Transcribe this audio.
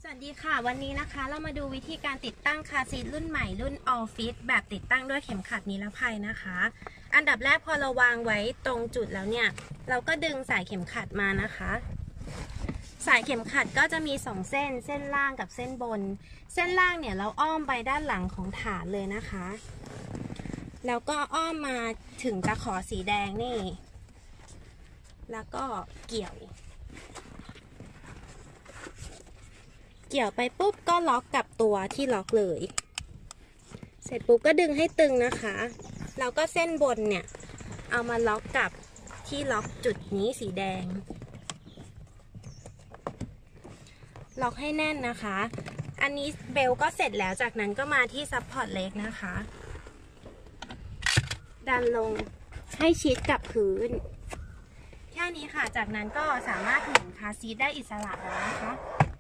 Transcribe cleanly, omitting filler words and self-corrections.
สวัสดีค่ะวันนี้นะคะเรามาดูวิธีการติดตั้งคาร์ซีทรุ่นใหม่รุ่น All Fit แบบติดตั้งด้วยเข็มขัดนิรภัยนะคะอันดับแรกพอเราวางไว้ตรงจุดแล้วเนี่ยเราก็ดึงสายเข็มขัดมานะคะสายเข็มขัดก็จะมี2เส้นล่างกับเส้นบนเส้นล่างเนี่ยเราอ้อมไปด้านหลังของฐานเลยนะคะแล้วก็อ้อมมาถึงตะขอสีแดงนี่แล้วก็เกี่ยวไปปุ๊บก็ล็อกกับตัวที่ล็อกเลยเสร็จปุ๊บก็ดึงให้ตึงนะคะแล้วก็เส้นบนเนี่ยเอามาล็อกกับที่ล็อกจุดนี้สีแดงล็อกให้แน่นนะคะอันนี้เบลก็เสร็จแล้วจากนั้นก็มาที่ซัพพอร์ตเล็กนะคะดันลงให้ชิดกับพื้นแค่นี้ค่ะจากนั้นก็สามารถหมุนคาร์ซีทได้อิสระแล้วนะคะ